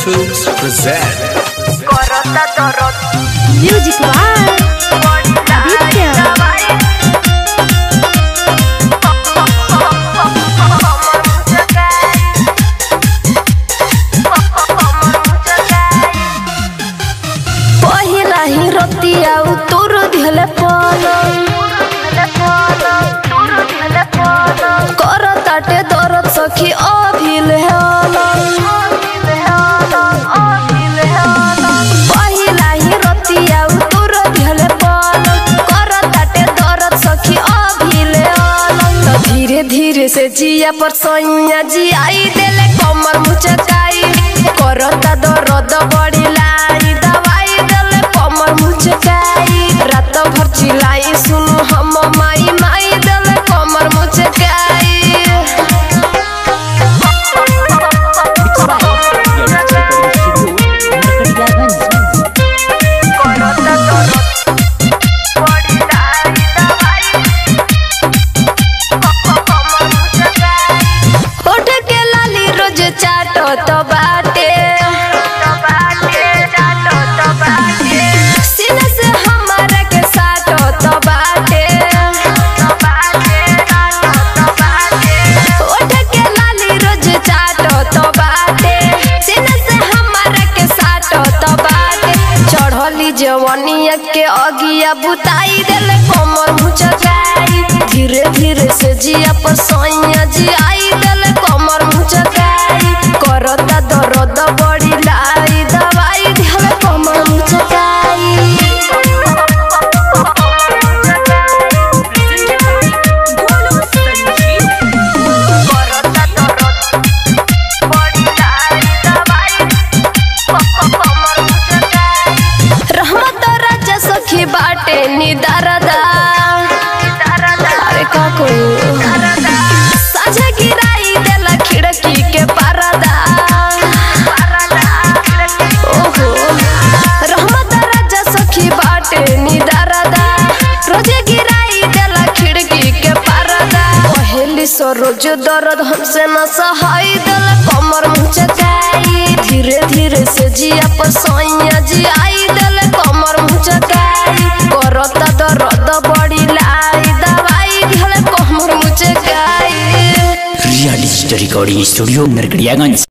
Films present Music One Aditya. पहिला ही रतिया उतुर दिले करताटे दरद सखी अभिल पहिला ही रतिया उतुर दिले करताटे दरद सखी अभिल धीरे धीरे से जिया पर सैया जी आई देले कमर मुचकाई करता दर्द बड़ी लाई दवाई देले कमर मुचकाई रात भर चिल्लाई सुनु हम माई माई देले कमर मुचकाई होठ के लाली रोज चाटो तो बाटे सीने से हमारा के साटो तो बाटे होठ के लाली रोज चाटो तो बाटे सीने से हमारा के साटो तो बाटे चढ़ली जवनिया के अगिया बुताई देले कमर मुचकाई धीरे धीरे से जिया पर सैया जी आई देले कमर मुचकाई करता दर्द बड़ी लाई दवाई देले कमर मुचकाई रहमत राजा सखी बाटे निदारदा अरे का कोई साझा गिराई देला खिड़की के परदा ओहो रहमत राजा सखी बाटे निदारदा रोजे गिराई देला खिड़की के परदा पहली सो रोज दर्द हमसे न सहाय देला कमर मुचकाई धीरे धीरे से जिया पर सैया जी आई देले कमर मुचकाई करता दर्द बड़ी लाई दवाई देले कमर मुचकाई real story recording studio Narkatiaganj.